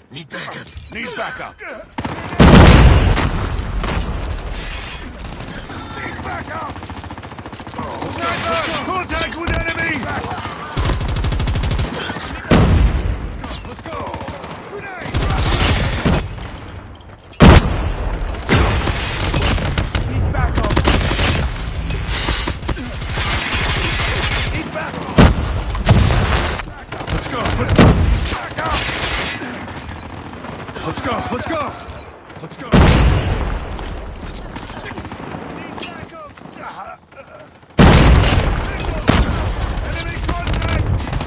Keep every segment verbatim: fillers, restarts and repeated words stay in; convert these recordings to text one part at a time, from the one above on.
Need backup. Need backup. Need backup. Oh, contact with enemy. Let's go. Let's go. Grenade. Need backup. Need backup. Let's go. Let's go. Backup. Let's go, let's go, let's go. Enemy contact!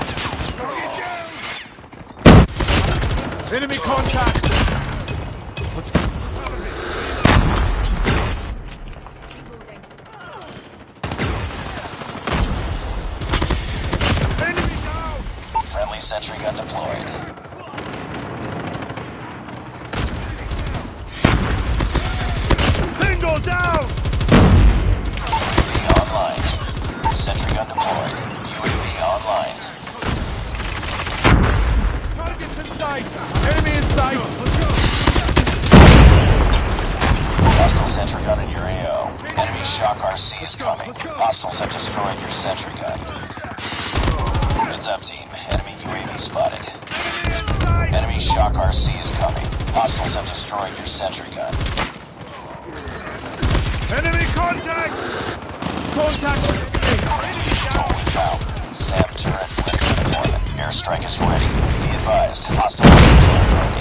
Enemy contact! Let's go. Enemy down! Friendly sentry gun deployed. Bingo down! U A V online. Sentry gun deployed. U A V online. Target's in sight! Enemy in sight! Let's go! Hostile sentry gun in your A O. Enemy shock R C is coming. Hostiles have destroyed your sentry gun. Heads up, team. Enemy U A V spotted. Enemy shock R C is coming. Hostiles have destroyed your sentry gun. Enemy contact! Contact! Holy cow. SAM turret ready for deployment. Airstrike is ready. Be advised. Hostile killer drone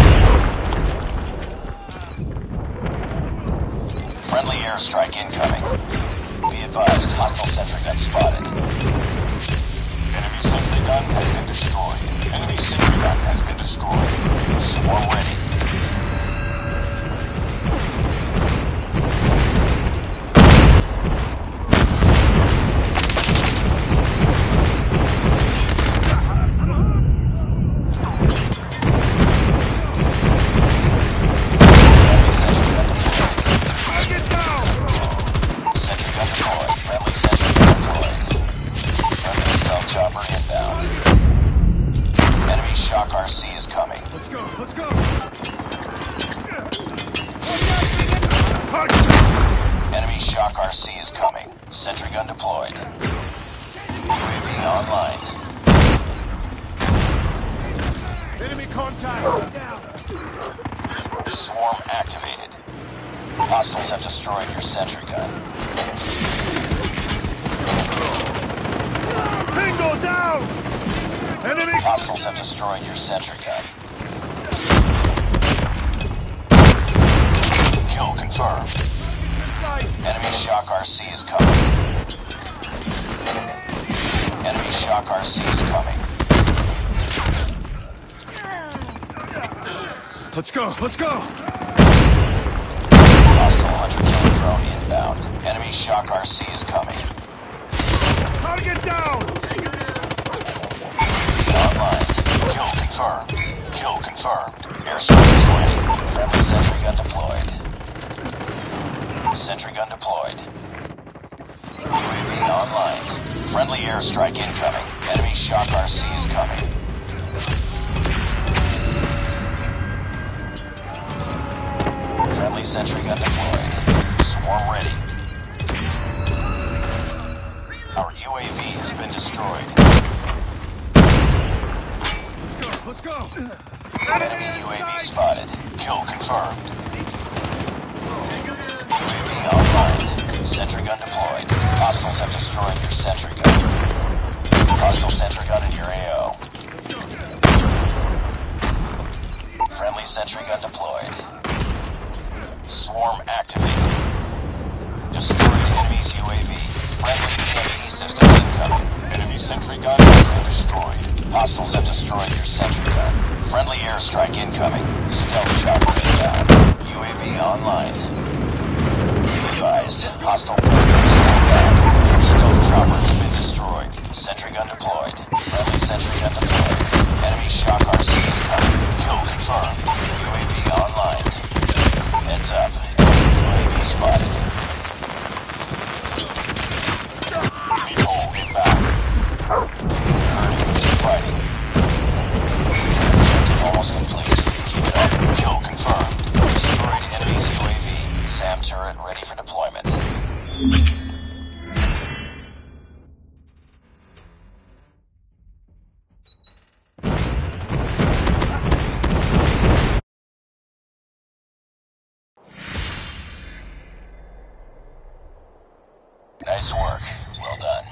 inbound. Friendly airstrike incoming. Be advised. Hostile sentry gun spotted. Enemy sentry gun has been destroyed. Enemy sentry gun has been destroyed. Swarm ready. Let's go, let's go! Enemy shock R C is coming. Sentry gun deployed. U A V online. Enemy contact! Down! Swarm activated. Hostiles have destroyed your sentry gun. Bingo down! Enemy! Hostiles have destroyed your sentry gun. Kill confirmed. Enemy shock R C is coming. Enemy shock R C is coming. Let's go, let's go! Hostile hunter killer drone inbound. Enemy shock R C is coming. Target down! Online. Kill confirmed. Kill confirmed. Airstrike is ready. Friendly sentry gun deployed. Sentry gun deployed. U A V online. Friendly airstrike incoming. Enemy shock R C is coming. Friendly sentry gun deployed. Swarm ready. Our U A V has been destroyed. Let's go, let's go! Enemy U A V spotted. Kill confirmed. U A V online. Sentry gun deployed. Hostiles have destroyed your sentry gun. Hostile sentry gun in your A O. Friendly sentry gun deployed. Swarm activated. Destroyed enemy's U A V. Friendly E M P systems incoming. Enemy sentry gun has been destroyed. Hostiles have destroyed your sentry gun. Friendly airstrike incoming. Stealth chopper inbound. U A V online. Advised. Hostile predators inbound. Your stealth chopper has been destroyed. Sentry gun deployed. Friendly sentry gun deployed. Enemy shock R C is coming. Kill confirmed. U A V online. Heads up. Enemy U A V spotted. People inbound. Hurting. Keep fighting. Objective almost complete. Nice work. Well done.